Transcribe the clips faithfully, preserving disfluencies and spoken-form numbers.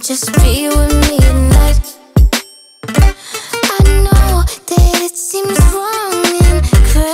just be with me tonight? I know that it seems wrong and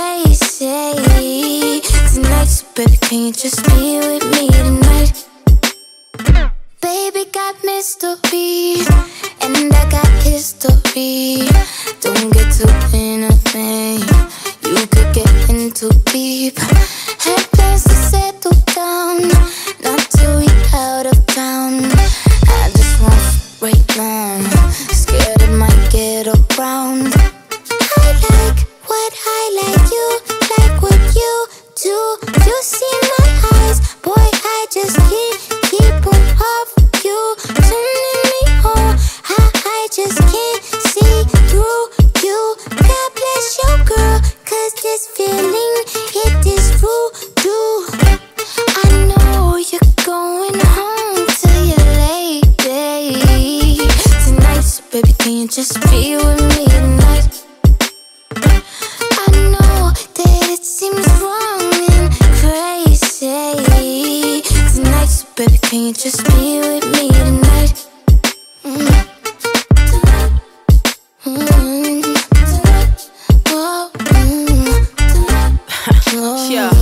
crazy tonight, so baby, can you just be with me tonight? Baby got mystery, and I got history. Don't get too innocent, you could get in too deep. Had plans to settle down, not till we out of town. I just want right now, scared it might get around. I like what I like, you like what you do. You see my eyes, boy, I just can't keep on off you, turning me on. I, I just can't see through you. God bless your girl, cause this feeling, it is voodoo. I know you're going home to your lady tonight, so baby, can you just be with me tonight? I know that it seems wrong and crazy tonight, so baby, can you just be with me tonight? Mm. Tonight. Mm. Tonight. Oh. Mm. Tonight. Oh. Yeah.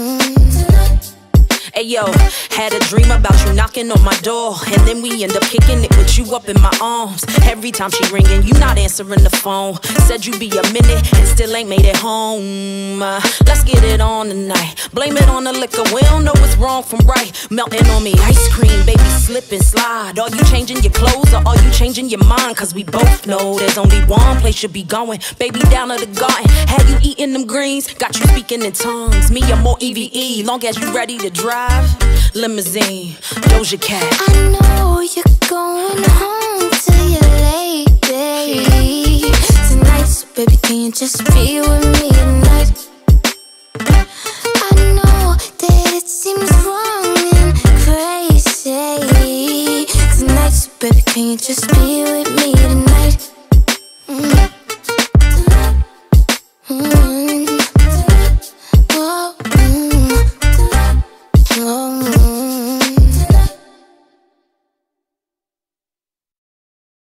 Hey yo, had a dream about you knocking on my door, and then we end up kicking it with you up in my arms. Every time she ringing, you not answering the phone. Said you be a minute and still ain't made it home. uh, Let's get it on tonight. Blame it on the liquor, we don't know what's wrong from right. Melting on me, ice cream, baby, slip and slide. Are you changing your clothes or are you changing your mind? Cause we both know there's only one place you be going. Baby, down to the garden, had you eating them greens? Got you speaking in tongues, me I'm more E V E. Long as you ready to drive, limousine, Doja Cat. I know you're going home to your lady tonight, so baby, can you just be with me tonight? I know that it seems wrong and crazy tonight, so baby, can you just be with me tonight?